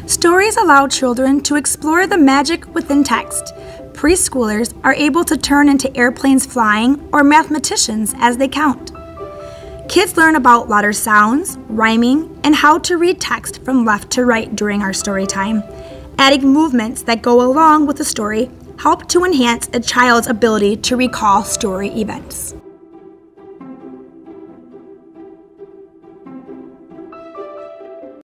Stories allow children to explore the magic within text. Preschoolers are able to turn into airplanes flying or mathematicians as they count. Kids learn about louder sounds, rhyming, and how to read text from left to right during our story time. Adding movements that go along with the story help to enhance a child's ability to recall story events.